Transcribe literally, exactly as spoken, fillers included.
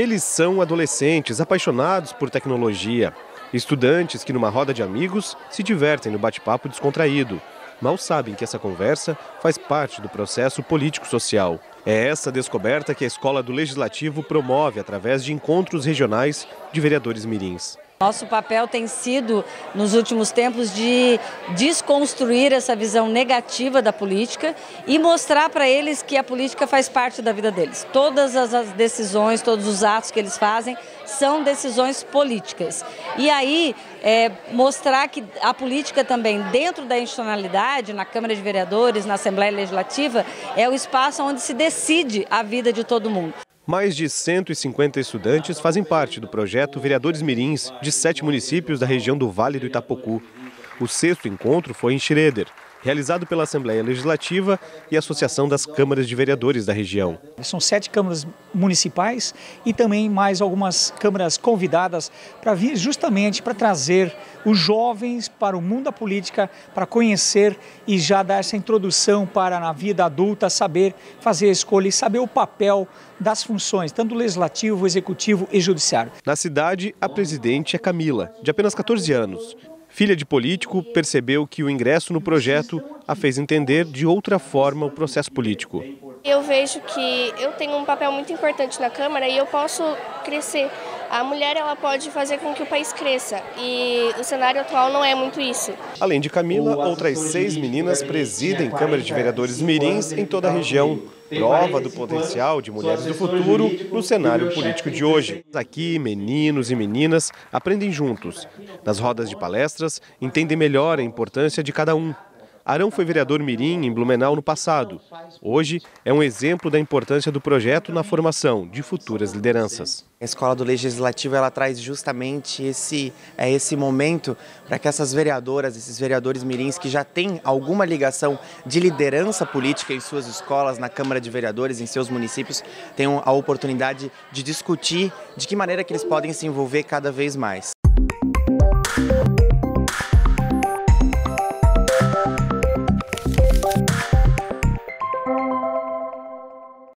Eles são adolescentes apaixonados por tecnologia, estudantes que numa roda de amigos se divertem no bate-papo descontraído. Mal sabem que essa conversa faz parte do processo político-social. É essa descoberta que a Escola do Legislativo promove através de encontros regionais de vereadores mirins. Nosso papel tem sido, nos últimos tempos, de desconstruir essa visão negativa da política e mostrar para eles que a política faz parte da vida deles. Todas as decisões, todos os atos que eles fazem são decisões políticas. E aí, é, mostrar que a política também, dentro da institucionalidade, na Câmara de Vereadores, na Assembleia Legislativa, é o espaço onde se decide a vida de todo mundo. Mais de cento e cinquenta estudantes fazem parte do projeto Vereadores Mirins, de sete municípios da região do Vale do Itapocu. O sexto encontro foi em Schroeder, realizado pela Assembleia Legislativa e Associação das Câmaras de Vereadores da região. São sete câmaras municipais e também mais algumas câmaras convidadas para vir justamente para trazer os jovens para o mundo da política, para conhecer e já dar essa introdução para na vida adulta, saber fazer a escolha e saber o papel das funções, tanto do legislativo, executivo e judiciário. Na cidade, a presidente é Camila, de apenas quatorze anos. Filha de político, percebeu que o ingresso no projeto a fez entender de outra forma o processo político. Eu vejo que eu tenho um papel muito importante na Câmara e eu posso crescer. A mulher ela pode fazer com que o país cresça e o cenário atual não é muito isso. Além de Camila, outras seis meninas presidem câmaras de vereadores mirins em toda a região. Prova do potencial de mulheres do futuro no cenário político de hoje. Aqui, meninos e meninas aprendem juntos. Nas rodas de palestras, entendem melhor a importância de cada um. Arão foi vereador mirim em Blumenau no passado. Hoje é um exemplo da importância do projeto na formação de futuras lideranças. A Escola do Legislativo ela traz justamente esse, é, esse momento para que essas vereadoras, esses vereadores mirins que já têm alguma ligação de liderança política em suas escolas, na Câmara de Vereadores, em seus municípios, tenham a oportunidade de discutir de que maneira que eles podem se envolver cada vez mais.